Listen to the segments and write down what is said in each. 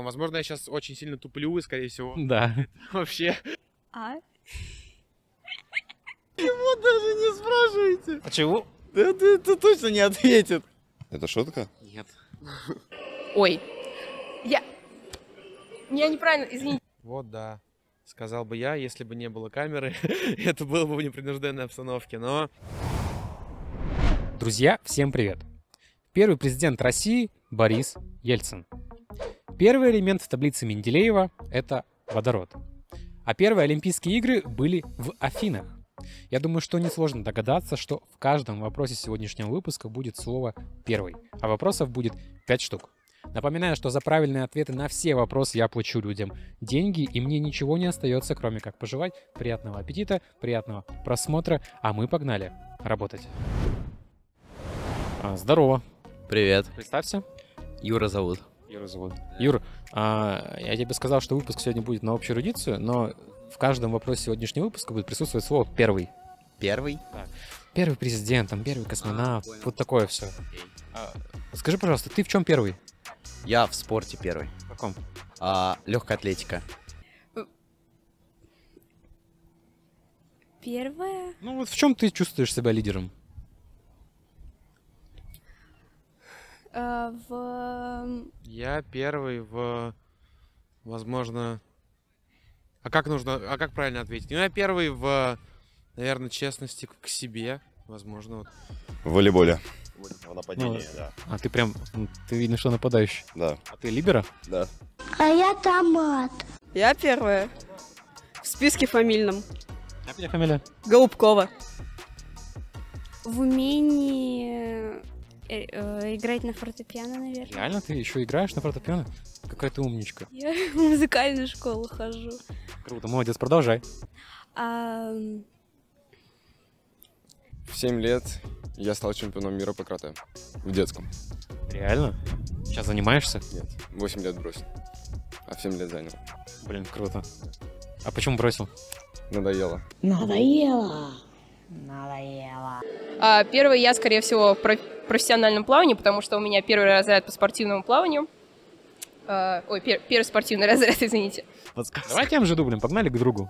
Возможно, я сейчас очень сильно туплю, и, скорее всего, Да. вообще. А? Его даже не спрашивайте. Почему? Да это точно не ответит. Это шутка? Нет. Ой. Я неправильно, извините. Вот, да. Сказал бы я, если бы не было камеры, это было бы в непринужденной обстановке, но... Друзья, всем привет. Первый президент России Борис Ельцин. Первый элемент в таблице Менделеева — это водород. А первые Олимпийские игры были в Афинах. Я думаю, что несложно догадаться, что в каждом вопросе сегодняшнего выпуска будет слово «первый», а вопросов будет 5 штук. Напоминаю, что за правильные ответы на все вопросы я плачу людям деньги, и мне ничего не остается, кроме как пожелать приятного аппетита, приятного просмотра, а мы погнали работать. Здорово. Привет. Представься. Юра зовут. Юра зовут. Юр, я тебе сказал, что выпуск сегодня будет на общую эрудицию, но в каждом вопросе сегодняшнего выпуска будет присутствовать слово «первый». Первый? Первый президент, там, первый космонавт, вот такое все. Скажи, пожалуйста, ты в чем первый? Я в спорте первый. В каком? Легкая атлетика. Первое. Ну вот в чем ты чувствуешь себя лидером? Я первый в... Возможно... А как правильно ответить? Ну, я первый в, наверное, честности к себе. Возможно, вот. В волейболе. В нападении, да. А ты прям, ты видно, что нападающий. Да. А ты либера? Да. А я томат. Я первая. В списке фамильном. Как у тебя фамилия? Голубкова. В умении играть на фортепиано, наверное. Реально? Ты еще играешь на фортепиано? Какая ты умничка. Я в музыкальную школу хожу. Круто, молодец, продолжай. В 7 лет я стал чемпионом мира по карате. В детском. Реально? Сейчас занимаешься? Нет, 8 лет бросил. А в 7 лет занял. Блин, круто. А почему бросил? Надоело. Надоело. Первый я, скорее всего, в профессиональном плавании, потому что у меня первый разряд по спортивному плаванию. Первый спортивный разряд, извините. Давай тем же дублем, погнали к другу.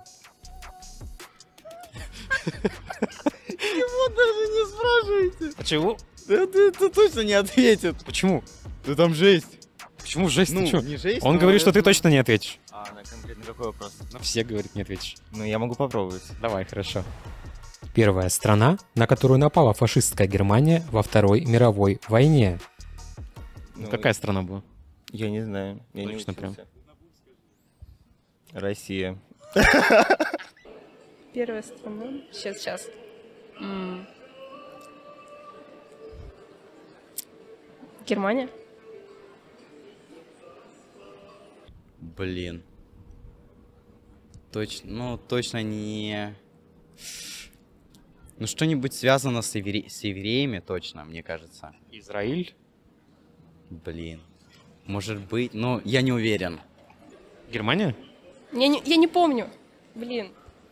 Его даже не спрашивайте. Почему? Да это точно не ответит. Почему? Да там жесть. Почему жесть? Ну, Ты чё? не жесть, Он но говорит, что ты это- точно не ответишь. На конкретно какой вопрос? Ну, все говорят, не ответишь. Ну, я могу попробовать. Давай, хорошо. Первая страна, на которую напала фашистская Германия во Второй мировой войне. Ну, Какая страна была? Я не знаю. Я не Точно прям. учился. Россия. Первая страна. Сейчас. Германия? Блин. Точно не... Ну, что-нибудь связано с евреями, точно, мне кажется. Израиль? Блин. Может быть, но я не уверен. Германия? Я не помню. Блин.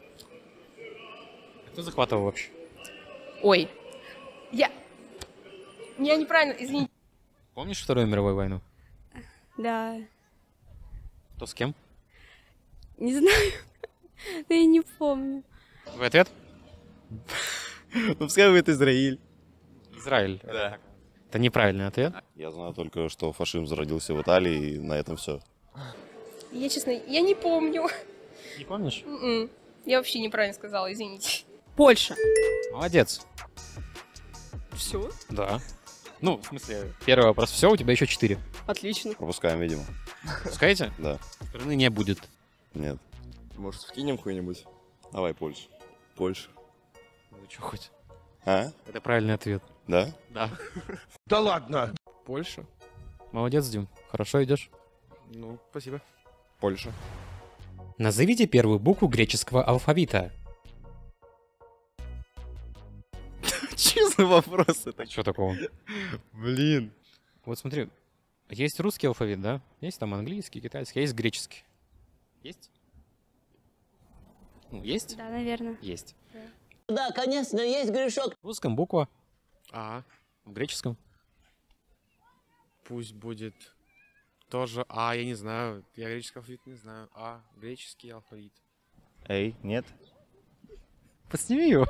Кто захватывал вообще? Ой. Я неправильно, извините. Помнишь Вторую мировую войну? Да. Кто с кем? Не знаю. Да я не помню. Твой ответ? Ну, пускай будет Израиль. Израиль. Да. Это неправильный ответ. Я знаю только, что фашизм зародился в Италии, и на этом все. Я, честно, я не помню. Не помнишь? Я вообще неправильно сказала, извините. Польша. Молодец. Все. Да. Ну, в смысле, первый вопрос все, у тебя еще 4. Отлично. Пропускаем, видимо. Пускаете? Да. Страны не будет. Нет. Может, вкинем какой-нибудь? Давай Польшу. Польша. Ну что хоть? А? Это правильный ответ. Да? Да. Да ладно! Польша? Молодец, Дим. Хорошо идешь. Ну, спасибо. Польша. Назовите первую букву греческого алфавита. Че за вопрос это? Что такого? Блин. Вот смотри, есть русский алфавит, да? Есть там английский, китайский, а есть греческий. Есть? Ну, есть? Да, наверное. Есть. Да, конечно, есть грешок. В русском буква, А, в греческом. пусть будет тоже А, я не знаю. Я греческий алфавит не знаю. А, греческий алфавит. Эй, нет? Подсними его.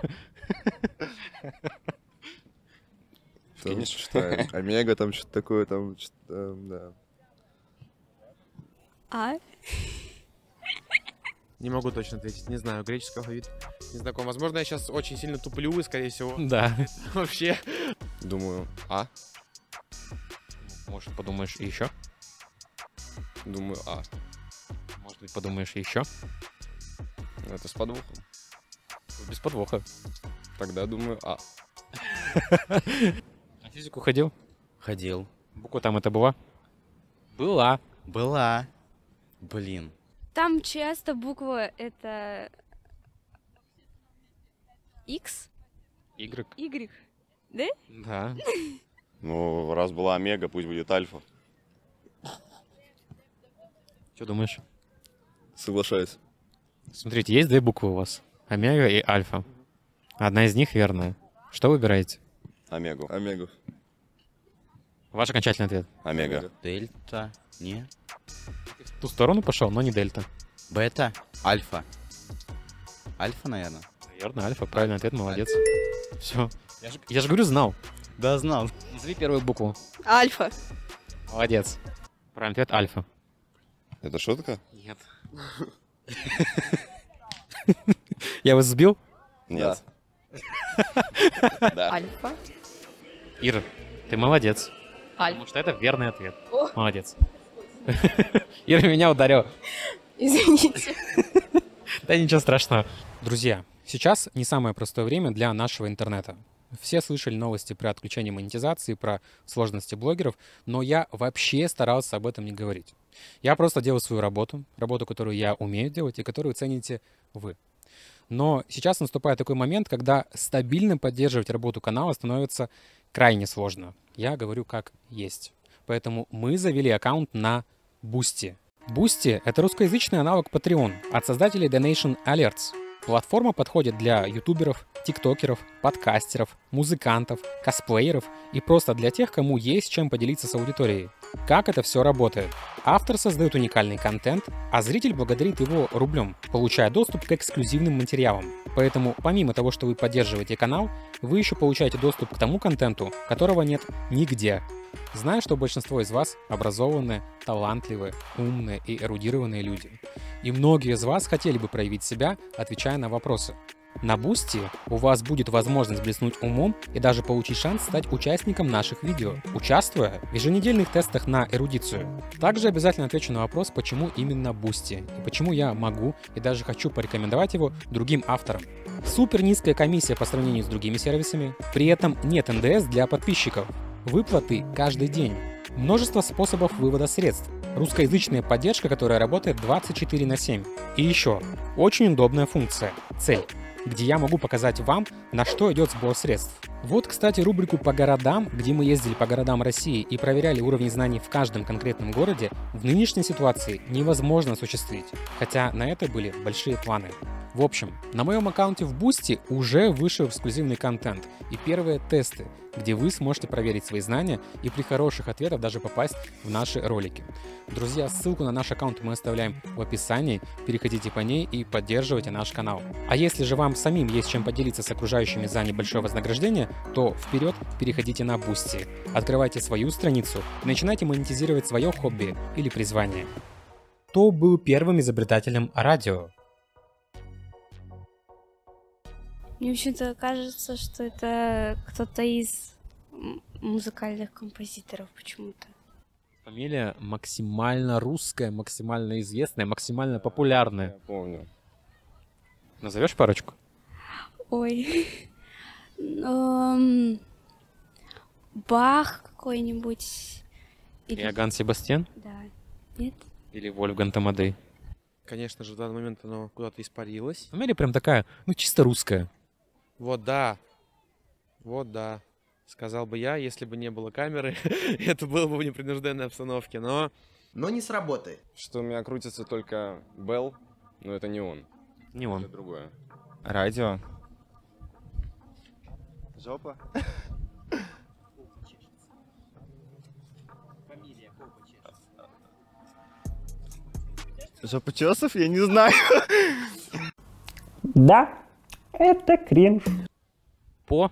Там что-то Омега, там что-то такое, там что-то, да. А? Не могу точно ответить. Не знаю, греческий алфавит не знаком. Возможно, я сейчас очень сильно туплю, и, скорее всего, Да. вообще. Думаю, А. Может, подумаешь еще? Думаю, А. Может быть, подумаешь еще? Это с подвохом. Без подвоха. Тогда думаю, А. На физику ходил? Ходил. Буква там это была? Была. Была. Блин. Там часто буква это X, Y. Y. Да? Да. Ну, раз была омега, пусть будет альфа. Что думаешь? Соглашаюсь. Смотрите, есть две буквы у вас. Омега и альфа. Одна из них верная. Что выбираете? Омегу. Омегу. Ваш окончательный ответ. Омега. Дельта. Не. В ту сторону пошел, но не дельта. Бета. Альфа. Альфа, наверное. Верно, альфа. Правильный ответ, молодец. Все. Я же говорю, знал. Да, знал. Назови первую букву. Альфа. Молодец. Правильный ответ альфа. Это шутка? Нет. Я вас сбил? Нет. Да. Альфа. Ира, ты молодец. Альфа. Потому что это верный ответ. О. Молодец. Ира меня ударила. Извините. Да ничего страшного. Друзья, сейчас не самое простое время для нашего интернета. Все слышали новости про отключение монетизации, про сложности блогеров, но я вообще старался об этом не говорить. Я просто делаю свою работу, которую я умею делать и которую цените вы. Но сейчас наступает такой момент, когда стабильно поддерживать работу канала становится крайне сложно. Я говорю как есть. Поэтому мы завели аккаунт на Boosty. Boosty — это русскоязычный аналог Patreon от создателей Donation Alerts. Платформа подходит для ютуберов, тиктокеров, подкастеров, музыкантов, косплееров и просто для тех, кому есть чем поделиться с аудиторией. Как это все работает? Автор создает уникальный контент, а зритель благодарит его рублем, получая доступ к эксклюзивным материалам. Поэтому помимо того, что вы поддерживаете канал, вы еще получаете доступ к тому контенту, которого нет нигде. Знаю, что большинство из вас образованные, талантливые, умные и эрудированные люди. И многие из вас хотели бы проявить себя, отвечая на вопросы. На Boosty у вас будет возможность блеснуть умом и даже получить шанс стать участником наших видео, участвуя в еженедельных тестах на эрудицию. Также обязательно отвечу на вопрос, почему именно Boosty и почему я могу и даже хочу порекомендовать его другим авторам. Супер низкая комиссия по сравнению с другими сервисами, при этом нет НДС для подписчиков, выплаты каждый день, множество способов вывода средств, русскоязычная поддержка, которая работает 24/7. И еще, очень удобная функция «Цель», где я могу показать вам, на что идет сбор средств. Вот, кстати, рубрику «По городам», где мы ездили по городам России и проверяли уровень знаний в каждом конкретном городе, в нынешней ситуации невозможно осуществить, хотя на это были большие планы. В общем, на моем аккаунте в Boosty уже вышел эксклюзивный контент и первые тесты, где вы сможете проверить свои знания и при хороших ответах даже попасть в наши ролики. Друзья, ссылку на наш аккаунт мы оставляем в описании, переходите по ней и поддерживайте наш канал. А если же вам самим есть чем поделиться с окружающими за небольшое вознаграждение, то вперед переходите на Boosty, открывайте свою страницу и начинайте монетизировать свое хобби или призвание. Кто был первым изобретателем радио? Мне почему-то кажется, что это кто-то из музыкальных композиторов почему-то. Фамилия максимально русская, максимально известная, максимально популярная. Я помню. Назовешь парочку? Ой. Бах какой-нибудь. Иоганн Себастьян? Да. Нет? Или Вольфганг Тамадей? Конечно же, в данный момент оно куда-то испарилось. Фамилия прям такая, чисто русская. Вот да. Вот да. Сказал бы я, если бы не было камеры, это было бы в непринужденной обстановке, но... Но не сработает. Что у меня крутится только Белл, но это не он. Не он. Это другое. Радио. Жопа. Жопочесов? Я не знаю. Да, это кринж. По.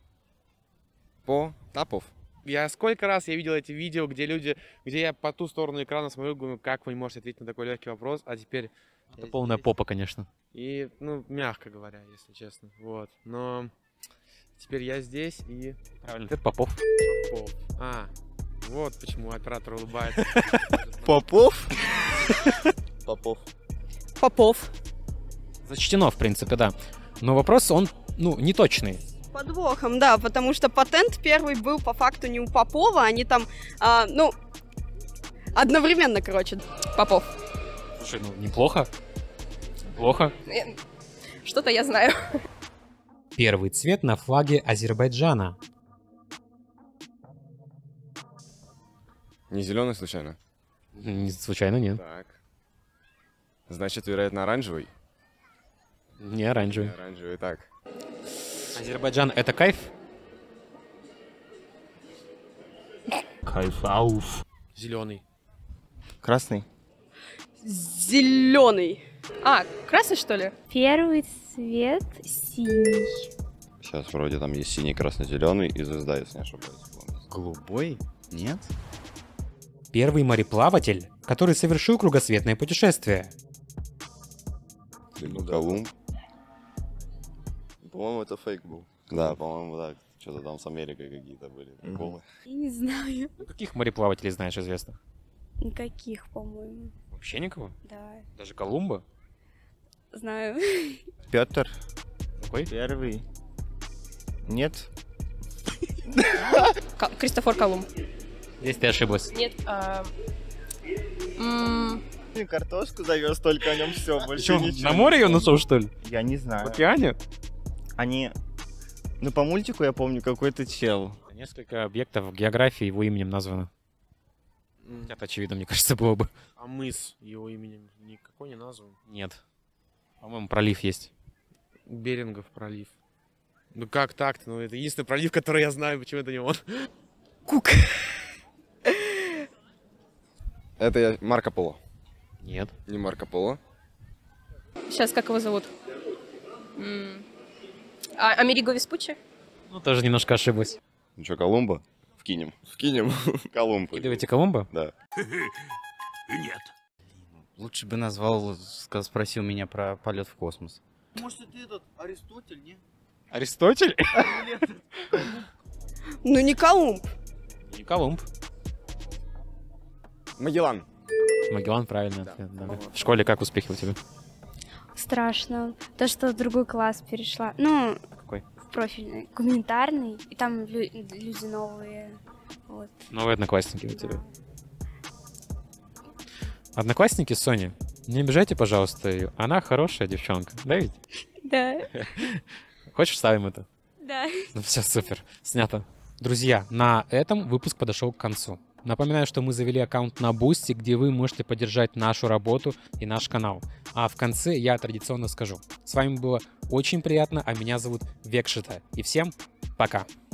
Тапов. Я сколько раз я видел эти видео, где люди, где я по ту сторону экрана смотрю, говорю, как вы не можете ответить на такой легкий вопрос, а теперь... Это полная попа, конечно. И, ну, мягко говоря, если честно. Вот. Но теперь я здесь и... Правильно, это Попов. Попов. А, вот почему оператор улыбается. Попов? Попов. Попов. Зачтено, в принципе, да. Но вопрос, он, ну, неточный. Подвохом, да, потому что патент первый был по факту не у Попова, они там, ну, одновременно, короче. Попов. Слушай, ну, неплохо. Плохо. Что-то я знаю. Первый цвет на флаге Азербайджана. Не зеленый случайно? Случайно нет. Так. Значит, вероятно, оранжевый? Не оранжевый. Не оранжевый, так. Азербайджан — это кайф? Кайф, ауф. Зеленый. Красный. Зеленый. А, красный, что ли? Первый цвет синий. Сейчас вроде там есть синий, красный, зеленый и звезда, если не ошибаюсь. Голубой? Нет? Первый мореплаватель, который совершил кругосветное путешествие. Либо Колумб. По-моему, это фейк был. Да, по-моему, да. Что-то там с Америкой какие-то были приколы. Я не знаю. Ну, каких мореплавателей знаешь известных? Никаких, по-моему. Вообще никого? Да, Даже Колумба? знаю. Петр. Какой? Первый. Нет. Кристофор Колумб. Здесь ты ошиблась. Нет, Картошку завез, только о нем все, больше Чё, ничего. на море ее нашел, что ли? Я не В знаю. океане? Они... Ну, по мультику я помню, какой-то чел. Несколько объектов в географии его именем названо. Это очевидно, мне кажется, было бы. А мыс его именем никакой не назван. Нет. По-моему, пролив есть. Берингов пролив. Ну как так-то? Ну это единственный пролив, который я знаю, почему это не он. Кук. Это Марко Поло. Нет. Не Марко Поло. сейчас как его зовут? Америго Веспуччи? Ну, тоже немножко ошиблась. Ну что, Колумба? Вкинем. Вкинем. Колумб. Кидывайте Колумба? Да. Нет. Лучше бы назвал, спросил меня про полет в космос. Может, это этот Аристотель, не? Аристотель? Ну, не Колумб. Не Колумб. Магеллан. Магеллан, правильно. ответ, да. В школе как успехи у тебя? Страшно. То, что в другой класс перешла. Ну, Какой? в профильный, гуманитарный. И там люди новые. Вот. Новые одноклассники у тебя. Одноклассники Сони, не обижайте, пожалуйста, ее. Она хорошая девчонка, да ведь? Да. Хочешь, ставим это? Да. Ну все, супер, снято. Друзья, на этом выпуск подошел к концу. Напоминаю, что мы завели аккаунт на Boosty, где вы можете поддержать нашу работу и наш канал. А в конце я традиционно скажу. С вами было очень приятно, а меня зовут Векшита. И всем пока!